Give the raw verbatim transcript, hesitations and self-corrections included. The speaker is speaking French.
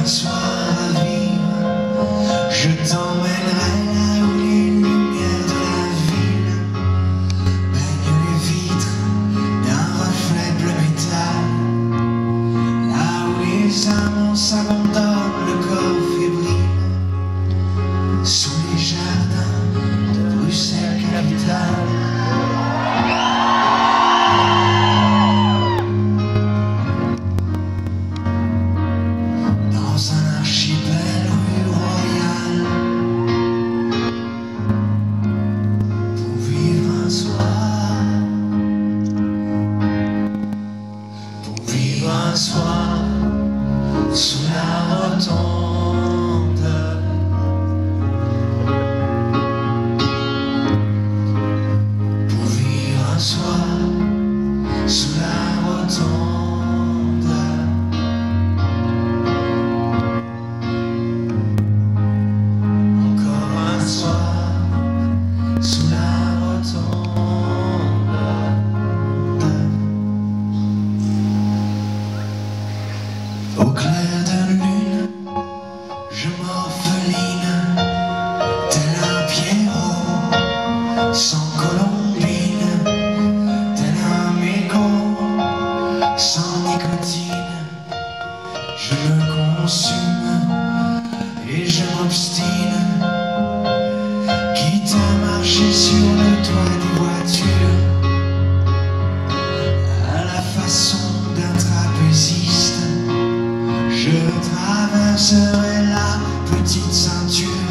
un soir à vivre, je t'emmènerai là où les lumières de la ville baignent les vitres d'un reflet bleu métal, là où les amants s'abandonnent le corps fébrile, sous les jardins de Bruxelles capitale. Dans un archipel rue Royale, pour vivre un soir, pour vivre un soir sous la rotonde, pour vivre un soir sous la rotonde. Sous la rotonde, au clair de lune, je m'orpheline, tel un Pierrot, sans colombine, tel un mégot, sans nicotine. Je me consume et je m'obstine, quitte à marcher sur le toit des voitures, à la façon d'un trapéziste. Je traverserai la petite ceinture